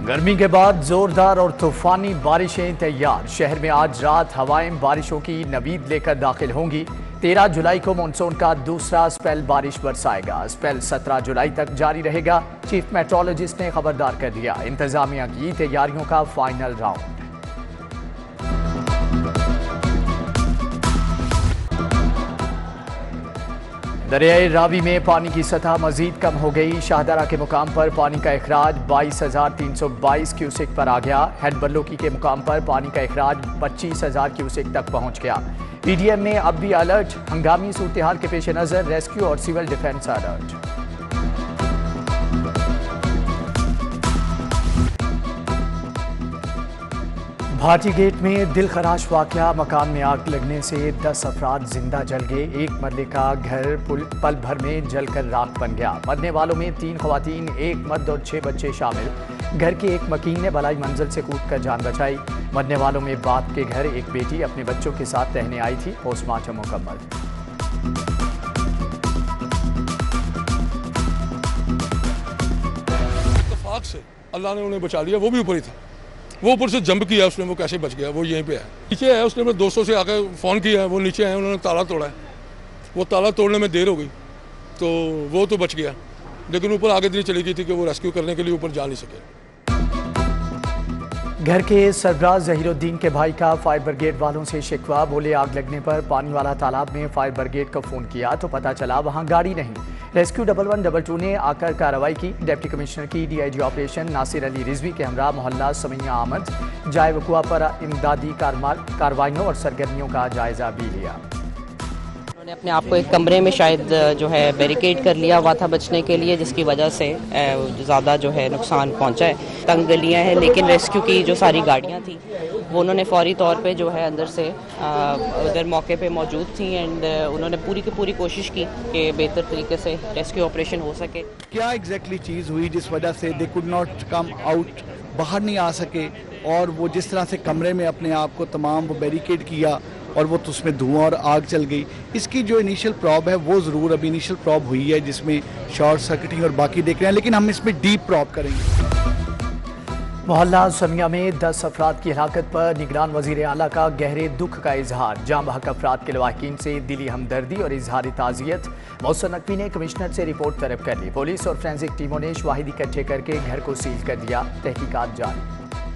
गर्मी के बाद जोरदार और तूफानी बारिशें तैयार। शहर में आज रात हवाएं बारिशों की नवीद लेकर दाखिल होंगी। 13 जुलाई को मानसून का दूसरा स्पेल बारिश बरसाएगा। स्पेल 17 जुलाई तक जारी रहेगा। चीफ मेट्रोलॉजिस्ट ने खबरदार कर दिया। इंतजामिया की तैयारियों का फाइनल राउंड। दरियाए रावी में पानी की सतह मजीद कम हो गई। शाहदरा के मुकाम पर पानी का अखराज 22,322 क्यूसेक पर आ गया। हेड बल्लोकी के मुकाम पर पानी का अखराज 25,000 क्यूसेक तक पहुंच गया। पीडीएम में अब भी अलर्ट। हंगामी सूरत हाल के पेश नजर रेस्क्यू और civil defence alert. Bhati Gate में दिल खराश वाकया। मकान में आग लगने से 10 अफराद जिंदा जल गए। एक मरले का घर पल भर में जलकर राख बन गया। मरने वालों में 3 खवातीन, 1 मर्द और 6 बच्चे शामिल। घर के एक मकीन ने बलाई मंजिल से कूदकर जान बचाई। मरने वालों में बाप के घर एक बेटी अपने बच्चों के साथ रहने आई थी। पोस्टमार्टम मुकम्मल। इत्तेफाक से अल्लाह ने उन्हें बचा लिया। वो भी ऊपर ही था। वो ऊपर से जंप किया उसने, वो कैसे बच गया? वो यहीं पे है, नीचे है। उसने अपने दोस्तों से आकर फ़ोन किया है, वो नीचे है, उन्होंने ताला तोड़ा है। वो ताला तोड़ने में देर हो गई तो वो तो बच गया, लेकिन ऊपर आगे इतनी चली गई थी कि वो रेस्क्यू करने के लिए ऊपर जा नहीं सके। घर के सरबराह जहीरुद्दीन के भाई का फायर ब्रिगेड वालों से शिकवा। बोले आग लगने पर पानी वाला तालाब में फायर ब्रिगेड को फ़ोन किया तो पता चला वहां गाड़ी नहीं। रेस्क्यू 1112 ने आकर कार्रवाई की। डिप्टी कमिश्नर की डीआईजी ऑपरेशन नासिर अली रिजवी के हमरा मोहल्ला समैया आमद जाए वकुआ पर इमदादी कार्रवाइयों और सरगर्मियों का जायजा भी लिया। उन्होंने अपने आप को एक कमरे में शायद जो है बैरिकेड कर लिया हुआ था बचने के लिए, जिसकी वजह से ज़्यादा जो है नुकसान पहुंचा है। तंग गलियां हैं, लेकिन रेस्क्यू की जो सारी गाड़ियां थी वो उन्होंने फौरी तौर पे जो है अंदर से उधर मौके पे मौजूद थी एंड उन्होंने पूरी की पूरी कोशिश की कि बेहतर तरीके से रेस्क्यू ऑपरेशन हो सके। क्या एग्जैक्टली चीज़ हुई जिस वजह से they could not come out, बाहर नहीं आ सके, और वो जिस तरह से कमरे में अपने आप को तमाम वो बैरिकेड किया और वो तो उसमें धुआं और आग चल गई। इसकी जो इनिशियल प्रॉब है वो ज़रूर अभी इनिशियल प्रॉब हुई है, जिसमें शॉर्ट सर्किटिंग और बाकी देख रहे हैं, लेकिन हम इसमें डीप प्रॉब करेंगे। मोहल्ला समिया में 10 अफराद की हलाकत पर निगरान वजीर आला का गहरे दुख का इजहार। जाम बहक अफराद के लवाहिकीन से दिली हमदर्दी और इजहार ताज़ियत। मौसम नकवी ने कमिश्नर से रिपोर्ट तलब कर ली। पुलिस और फोरेंसिक टीमों ने शवाहिद इकट्ठे करके घर को सील कर दिया। तहकीकात जारी।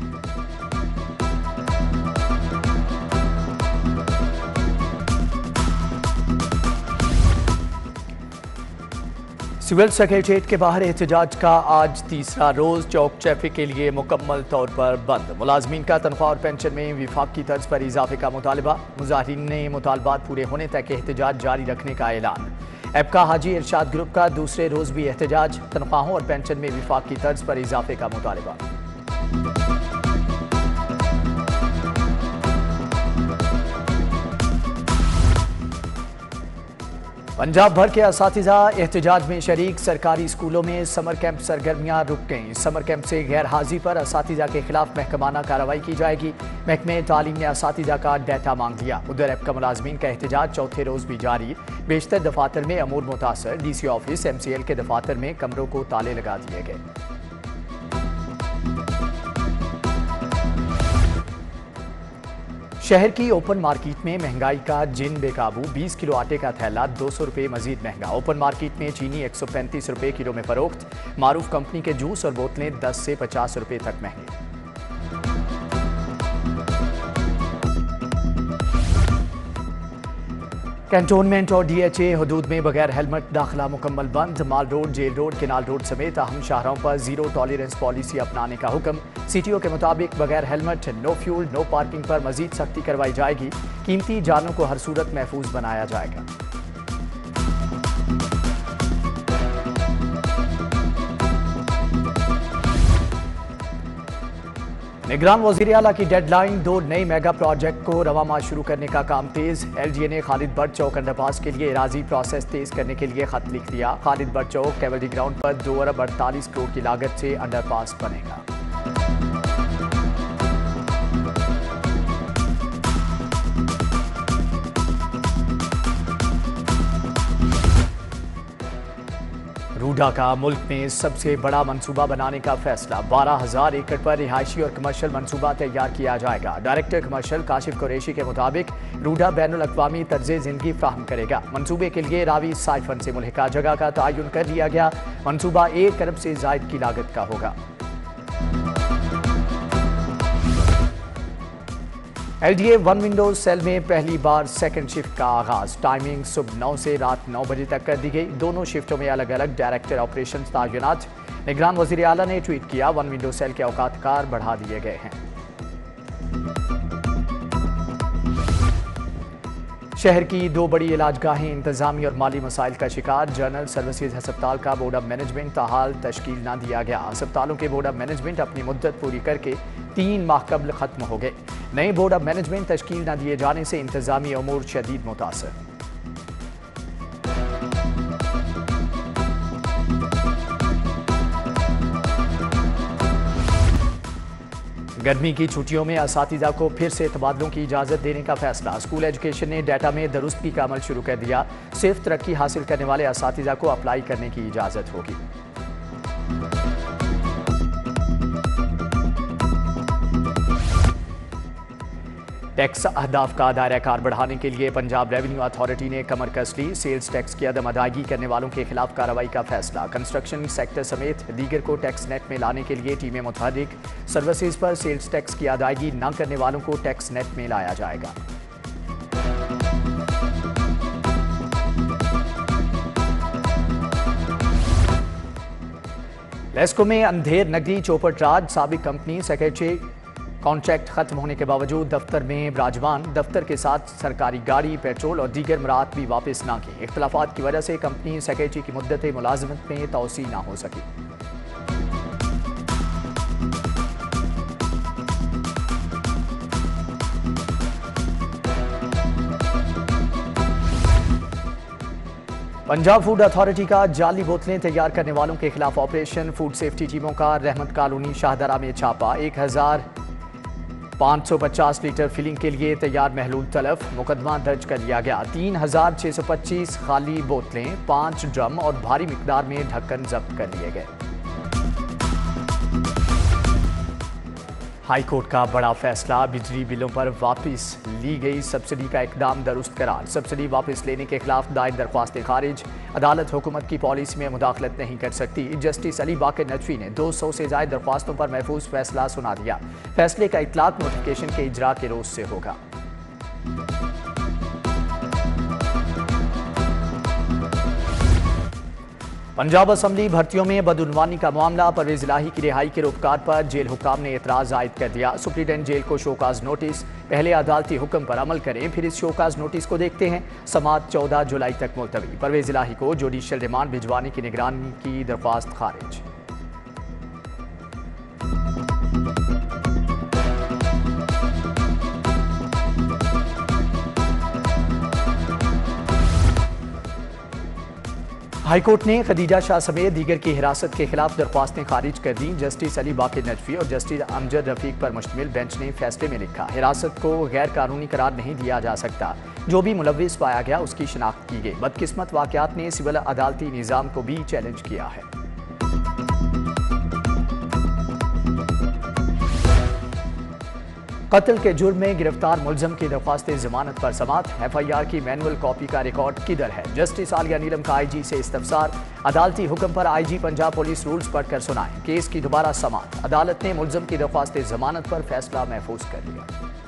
सिविल सेक्रेटरीट के बाहर एहतजाज का आज तीसरा रोज। चौक ट्रैफिक के लिए मुकम्मल तौर पर बंद। मुलाजमीन का तनख्वाह और पेंशन में विफाक की तर्ज पर इजाफे का मुतालबा। मुजाहिरीन ने मुतालबात पूरे होने तक एहतजाज जारी रखने का ऐलान। एबका हाजी इरशाद ग्रुप का दूसरे रोज भी एहतजाज। तनख्वाहों और पेंशन में विफाक की तर्ज पर इजाफे का मुतालबा। पंजाब भर के असातिज़ा एहतजाज में शरीक। सरकारी स्कूलों में समर कैंप सरगर्मियां रुक गईं। समर कैंप से गैर हाजिरी पर असातिज़ा के खिलाफ महकमाना कार्रवाई की जाएगी। महकमे तालीम ने असातिज़ा का डाटा मांग लिया। उधर एबका मुलाजमीन का एहतजाज चौथे रोज भी जारी। बेशतर दफातर में अमूर मुतासर। डीसी ऑफिस MCL के दफातर में कमरों को ताले लगा दिए गए। शहर की ओपन मार्केट में महंगाई का जिन बेकाबू। 20 किलो आटे का थैला 200 रुपये मजीद महंगा। ओपन मार्केट में चीनी 135 रुपये किलो में फरोख्त। मारूफ कंपनी के जूस और बोतलें 10 से 50 रुपये तक महंगी। कैंटोनमेंट और DHA हदूद में बगैर हेलमेट दाखिला मुकम्मल बंद। Mall Road, Jail Road, Canal Road समेत अहम शाहराहों पर जीरो टॉलरेंस पॉलिसी अपनाने का हुक्म। CTO के मुताबिक बगैर helmet, no fuel, no parking पर मजीद सख्ती करवाई जाएगी। कीमती जानों को हर सूरत महफूज बनाया जाएगा। निगरान वज़ीर आला की डेडलाइन। 2 नए मेगा प्रोजेक्ट को रवा माह शुरू करने का काम तेज। LGA ने खालिद बट चौक अंडरपास के लिए एराजी प्रोसेस तेज करने के लिए खत लिख दिया। खालिद बट चौक कैवलरी ग्राउंड पर 2 अरब 48 करोड़ की लागत से अंडरपास बनेगा। रूडा का मुल्क में सबसे बड़ा मंसूबा बनाने का फैसला। 12,000 एकड़ पर रिहायशी और कमर्शियल मंसूबा तैयार किया जाएगा। डायरेक्टर कमर्शियल काशिफ कुरैशी के मुताबिक रूडा बैनुल अक़वामी तर्ज ज़िंदगी फ्राहम करेगा। मंसूबे के लिए रावी साइफन से मुल्हिका जगह का तयन कर लिया गया। मंसूबा 1 अरब से ज़ायद की लागत का होगा। LDA 1 विंडोज सेल में पहली बार सेकंड शिफ्ट का आगाज। टाइमिंग सुबह 9 से रात 9 बजे तक कर दी गई। दोनों शिफ्टों में अलग अलग डायरेक्टर ऑपरेशन तैनात। निगरान वज़ीर आला ने ट्वीट किया, 1 विंडो सेल के औकात कार बढ़ा दिए गए हैं। शहर की 2 बड़ी इलाजगाहें इंतजामी और माली मसाइल का शिकार। जनरल सर्विसेज अस्पताल का बोर्ड ऑफ मैनेजमेंट ताहाल तश्कील न दिया गया। अस्पतालों के बोर्ड ऑफ मैनेजमेंट अपनी मुद्दत पूरी करके 3 माह कबल खत्म हो गए। नए बोर्ड ऑफ मैनेजमेंट तश्कील न दिए जाने से इंतजामी अमूर शदीद मुतासर। गर्मी की छुट्टियों में असातिज़ा को फिर से तबादलों की इजाज़त देने का फैसला। स्कूल एजुकेशन ने डाटा में दुरुस्ती का अमल शुरू कर दिया। सिर्फ तरक्की हासिल करने वाले असातिज़ा को अप्लाई करने की इजाज़त होगी। टैक्स अहदाफ का दायरा कार बढ़ाने के लिए पंजाब रेवेन्यू अथॉरिटी ने कमर कस ली। सेल्स टैक्स की अदम अदायगी करने वालों के खिलाफ कार्रवाई का फैसला। कंस्ट्रक्शन सेक्टर समेत दीगर को टैक्स नेट में लाने के लिए टीमें मुतहर्रिक। सर्विसेज पर सेल्स टैक्स की अदायगी न करने वालों को टैक्स नेट में लाया जाएगा। लेस्को में अंधेर नगरी चौपट राज। साबिक कंपनी सेक्रेटरी कॉन्ट्रैक्ट खत्म होने के बावजूद दफ्तर में विराजमान। दफ्तर के साथ सरकारी गाड़ी, पेट्रोल और दीगर मराहत भी वापस ना की। इख्तलाफात की वजह से कंपनी सेक्रेटरी की मुद्दत मुलाजमत में तोसी ना हो सकी। पंजाब फूड अथॉरिटी का जाली बोतलें तैयार करने वालों के खिलाफ ऑपरेशन। फूड सेफ्टी टीमों का रहमत कॉलोनी शाहदरा में छापा। 1550 लीटर फिलिंग के लिए तैयार महलूल तलफ। मुकदमा दर्ज कर लिया गया। 3625 खाली बोतलें, 5 ड्रम और भारी मिकदार में ढक्कन जब्त कर लिए गए। हाई कोर्ट का बड़ा फैसला। बिजली बिलों पर वापस ली गई सब्सिडी का इकदाम दुरुस्त करार। सब्सिडी वापस लेने के खिलाफ दायर दरख्वास्तें खारिज। अदालत हुकूमत की पॉलिसी में मुदाखलत नहीं कर सकती। जस्टिस अली बाकर नदवी ने 200 से ज्यादा दरख्वास्तों पर महफूज फैसला सुना दिया। फैसले का इतलाक नोटिफिकेशन के इजरा के रोज से होगा। पंजाब असम्बली भर्तियों में बदउनवानी का मामला। परवेज इलाही की रिहाई के रुककार पर जेल हुकाम ने एतराज आयद कर दिया। सुप्रीडेंट जेल को शोकाज नोटिस। पहले अदालती हुक्म पर अमल करें, फिर इस शोकाज नोटिस को देखते हैं। समाअत 14 जुलाई तक मुलतवी। परवेज इलाही को जुडिशल रिमांड भिजवाने की निगरानी की दरख्वास्त खारिज। हाईकोर्ट ने खदीजा शाह समेत दीगर की हिरासत के खिलाफ दरख्वास्तें खारिज कर दी। जस्टिस अली बाकर नदवी और जस्टिस अमजद रफीक पर मुश्तमिल बेंच ने फैसले में लिखा, हिरासत को गैर कानूनी करार नहीं दिया जा सकता। जो भी मुलविस पाया गया उसकी शिनाख्त की गई। बदकिस्मत वाकयात ने सिविल अदालती निज़ाम को भी चैलेंज किया है। कत्ल के जुर्म में गिरफ्तार मुलजम की दरख्वास्त जमानत पर समाअत। FIR की मैनुअल कॉपी का रिकॉर्ड किधर है? जस्टिस आलिया नीलम का IG से इस्तफसार। अदालती हुक्म पर IG पंजाब पुलिस रूल्स पढ़कर सुनाएं। केस की दोबारा समाअत। अदालत ने मुलजम की दरख्वास्त जमानत पर फैसला महफूज कर लिया।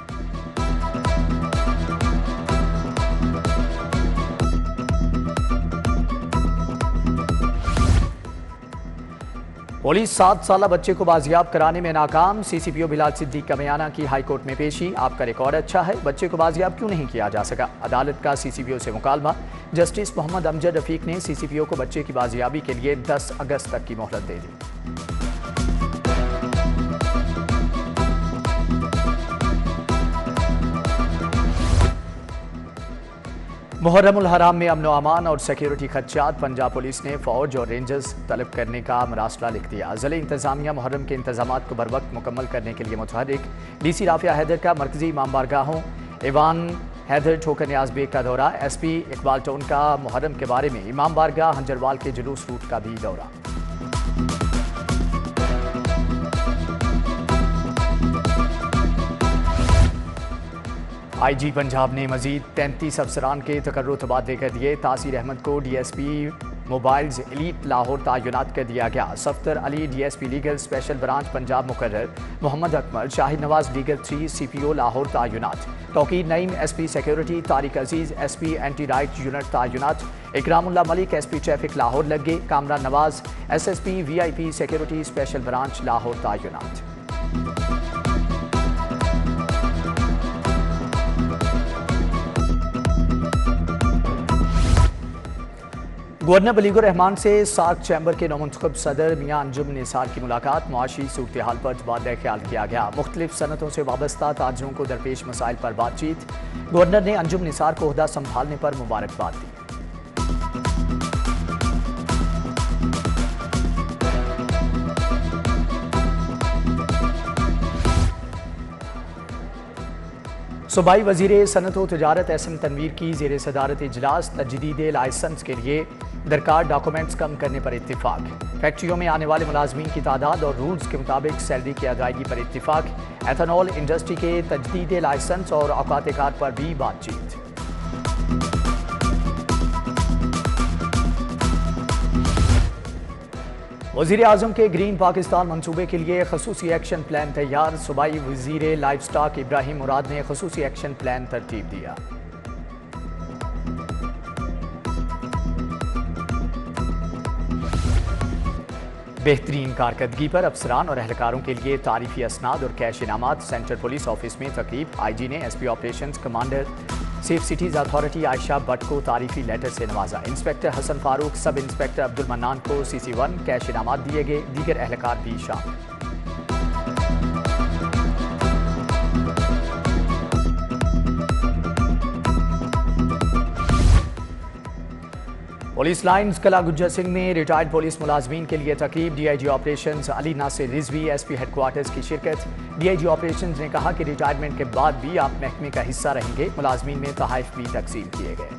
पुलिस 7 साला बच्चे को बाजियाब कराने में नाकाम। CCPO बिलाल सिद्दीक का बयाना की हाईकोर्ट में पेशी। आपका रिकॉर्ड अच्छा है, बच्चे को बाजियाब क्यों नहीं किया जा सका? अदालत का CCPO से मुकालमा। जस्टिस मोहम्मद अमजद रफीक ने CCPO को बच्चे की बाजियाबी के लिए 10 अगस्त तक की मोहलत दे दी। मुहर्रम उल हराम में अमन अमान और सिक्योरिटी खदशात। पंजाब पुलिस ने फौज और रेंजर्स तलब करने का मरासला लिख दिया। ज़िले इंतजामिया मुहर्रम के इंतजामात को बर वक्त मुकम्मल करने के लिए मुतहर्रिक। DC राफिया हैदर का मरकजी इमाम बारगाहों, ईवान हैदर ठोकर नियाज बेग का दौरा, SP इकबाल टोन का मुहर्रम के बारे में इमाम बारगाह हंजरवाल के जुलूस रूट का भी दौरा। IG पंजाब ने मजीद 33 अफसरान के तकर्रुर तबादले कर दिए। तासीर अहमद को DSP मोबाइल्स एलीट लाहौर तैनात कर दिया गया। Safdar Ali DSP legal special branch Punjab मुकर्रर। मोहम्मद अकमल शाहिद नवाज लीगल 3 CPO लाहौर तैनात। Tauqeer Naeem SP security, Tariq Aziz SP anti riot unit तैनात। इकरामुल्लाह मलिक SP ट्रैफिक लाहौर लग गए। Kamran Nawaz SSP VIP security special branch Lahore तैनात। गवर्नर बलीगुर रहमान से सार्क चैम्बर के नौमुंतखब सदर मियां अंजुम निसार की मुलाकात। मुआशी सूरत हाल पर तबादला ख्याल किया गया। मुख्तलिफ सनतों से वाबस्ता ताजरों को दरपेश मसाइल पर बातचीत। गवर्नर ने अंजुम निसार को ओहदा संभालने पर मुबारकबाद दी। सूबाई वजीर सनत व तजारत SM तनवीर की ज़ेर सदारत इजलास तजदीद लाइसेंस के लिए दरकार डॉक्यूमेंट्स कम करने पर इत्तिफाक। फैक्ट्रियों में आने वाले मुलाजमीन की तादाद और रूल्स के मुताबिक सैलरी की अदायगी पर इत्तिफाक। एथेनॉल इंडस्ट्री के तजदीद लाइसेंस और औकात कार पर भी बातचीत। वज़ीर आज़म के ग्रीन पाकिस्तान मंसूबे के लिए खसूसी एक्शन प्लान तैयार। सूबाई वज़ीर लाइफ स्टॉक इब्राहिम मुराद ने खसूसी एक्शन प्लान तरतीब दिया। बेहतरीन कारकर्दगी पर अफसरान और एहलकारों के लिए तारीफी असनाद और कैश इनामात। सेंट्रल पुलिस ऑफिस में तकरीब। IG ने SP operations commander safe cities authority Ayesha Bhatt को तारीफी लेटर से नवाजा। Inspector Hasan Farooq, sub inspector Abdul mannan को CC1 कैश इनामात दिए गए। दीगर एहलकार भी शामिल। पुलिस लाइन्स कला गुज्जर सिंह में रिटायर्ड पुलिस मुलाजमीन के लिए तकरीब। DIG operations Ali Nasir Rizvi SP headquarters की शिरकत। DIG ऑपरेशंस ने कहा कि रिटायरमेंट के बाद भी आप महकमे का हिस्सा रहेंगे। मुलाजमीन में तोहफे भी तकसीम किए गए।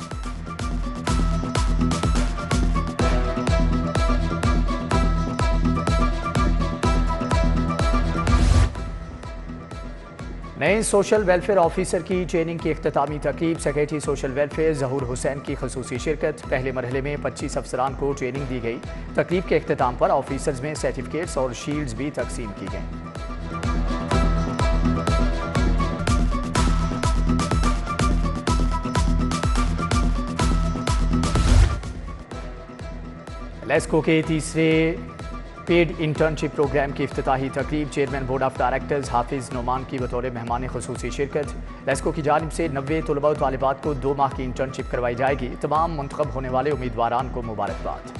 नए सोशल वेलफेयर ऑफिसर की ट्रेनिंग की इख्तितामी तकरीब। Secretary social welfare Zahoor Hussain की खसूसी शिरकत। पहले मरहले में 25 अफसरान को ट्रेनिंग दी गई। तकरीब के इख्तिताम पर ऑफिसर्स में सर्टिफिकेट्स और शील्ड्स भी तकसीम की गई। लेस्को के तीसरे पेड इंटर्नशिप प्रोग्राम की इफ्तिताही तकरीब। Chairman board of directors Hafiz Noman की बतौर मेहमान खुसूसी शिरकत। लेस्को की जानिब से 90 तलबा व तालिबात को 2 माह की इंटर्नशिप करवाई जाएगी। तमाम मुंतखब होने वाले उम्मीदवारान को मुबारकबाद।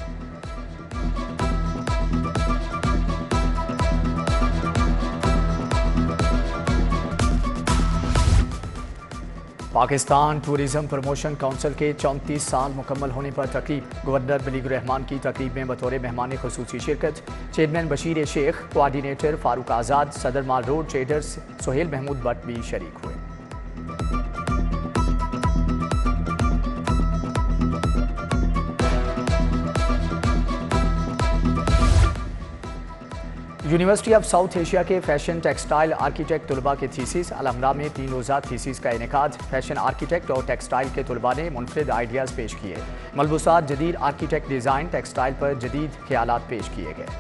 पाकिस्तान टूरिज्म प्रमोशन काउंसिल के 34 साल मुकम्मल होने पर तकरीब। गवर्नर बलीगुर रहमान की तकरीब में बतौर मेहमान खुसूसी शिरकत। चेयरमैन बशीर शेख, कोआर्डिनेटर फारूक आज़ाद, सदर Mall Road traders Sohail Mahmood Bhatt भी शरीक हुए। यूनिवर्सिटी ऑफ साउथ एशिया के फैशन टेक्सटाइल आर्किटेक्ट तलबा के थीसिस अलहमरा में 3 रोज़ा थीसिस का इनेकाद। फैशन आर्किटेक्ट और टेक्सटाइल के तलबा ने मुनफरिद आइडियाज़ पेश किए। मलबूसात जदीद आर्किटेक्ट डिज़ाइन टेक्सटाइल पर जदीद ख्यालात पेश किए गए।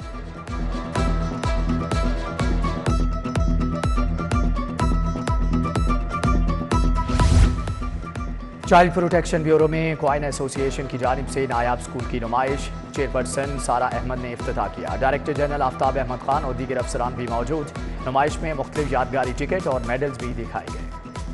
चाइल्ड प्रोटेक्शन ब्यूरो में क्वाइन एसोसिएशन की जानिब से नायाब स्कूल की नुमाइश। चेयरपर्सन सारा अहमद ने इफ्तिताह किया। डायरेक्टर जनरल आफ्ताब अहमद खान और दीगर अफसरान भी मौजूद। नुमाइश में मुख्तलिफ यादगारी टिकट और मेडल्स भी दिखाए गए।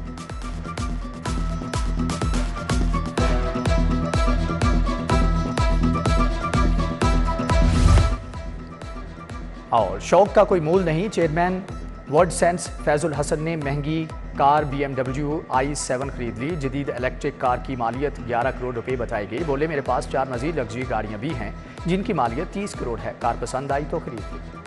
और शौक का कोई मूल नहीं, chairman word sense Faizul Hassan ने महंगी कार BMW i7 खरीद ली। जदीद इलेक्ट्रिक कार की मालियत 11 करोड़ रुपए बताई गई। बोले मेरे पास 4 मजीद लग्जरी गाड़ियां भी हैं जिनकी मालियत 30 करोड़ है। कार पसंद आई तो खरीद ली।